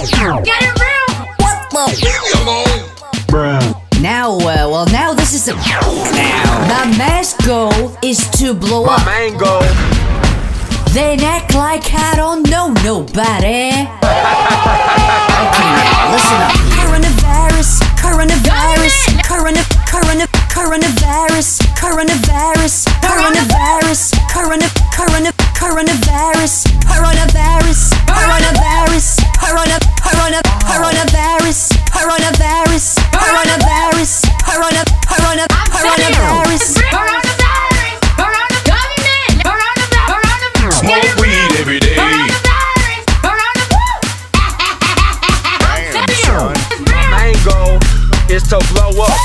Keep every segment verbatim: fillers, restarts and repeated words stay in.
Get it real! What the? Leave me alone! Bruh. Now, uh, well, now this is a. Now. My mask goal is to blow My up. My main goal. Then act like I don't know nobody. Okay, now, listen up. Coronavirus, coronavirus, corona, corona, coronavirus, coronavirus, coronavirus, corona, corona, coronavirus, coronavirus, coronavirus, corona, corona, coronavirus, coronavirus, coronavirus, corona, corona, coronavirus. Smoke weed every day. Damn, son. My main goal is to blow up.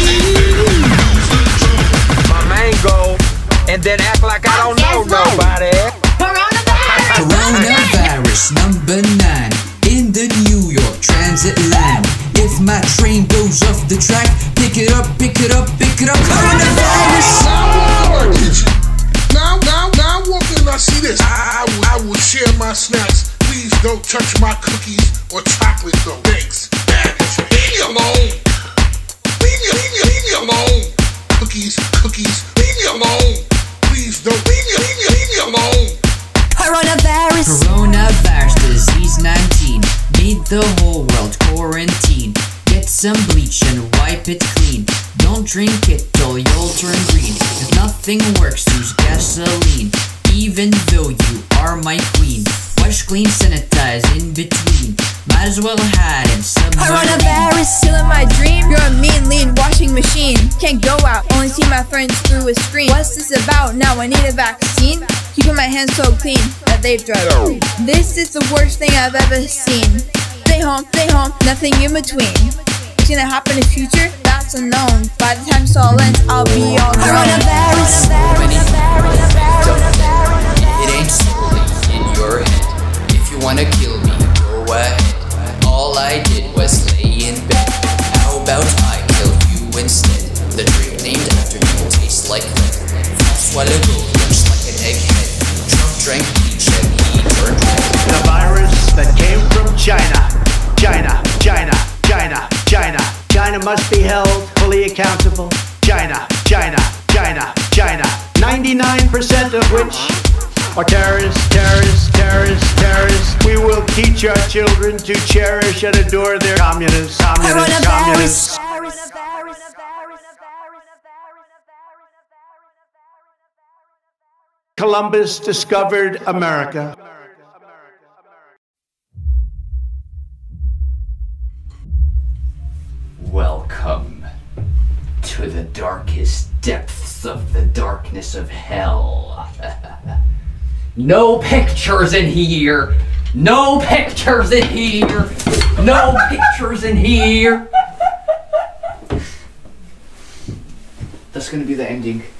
My main goal, and then act like I don't know nobody. Coronavirus number nine in the New York Transit line. If my train goes off the track, pick it up, pick it up, pick it up. Coronavirus. Now, now, now, walk in and I see this. I, I, I will share my snacks. Please don't touch my cookies or chocolate though. Thanks. Leave me alone. Leave me, leave me, leave me alone. Cookies, cookies. Leave me alone. Please don't. Leave me, leave me, leave me alone. Coronavirus. Coronavirus disease nineteen. Made the whole world quarantine. Get some bleach and wipe it clean. Don't drink it or you'll turn green. If nothing works, use gasoline. Even though you are my queen. Wash, clean, sanitize in between. Might as well hide in submarine. Coronavirus, killing my dream. You're a mean, lean washing machine. Can't go out, only see my friends through a screen. What's this about? Now I need a vaccine. Keeping my hands so clean that they've dried. This is the worst thing I've ever seen. Stay home, stay home, nothing in between. What's gonna happen in the future? That's unknown. By the time it's all ends, I'll be all grown. Coronavirus. It ain't solely in your head. If you wanna kill me, go ahead. All I did was lay in bed. How about I kill you instead? The drink named after you tastes like lead. Swallow gold, looks like an egghead. Trump drank bleach and he turned red. The virus that came from China. China, China, China, China. China must be held fully accountable. China, China, China, China. ninety-nine percent of which are terrorists, terrorists, terrorists, terrorists. We will teach our children to cherish and adore their communists, communists, communists. Columbus discovered America. Welcome to the darkest depths of the darkness of hell. No pictures in here. No pictures in here. No pictures in here. That's gonna be the ending.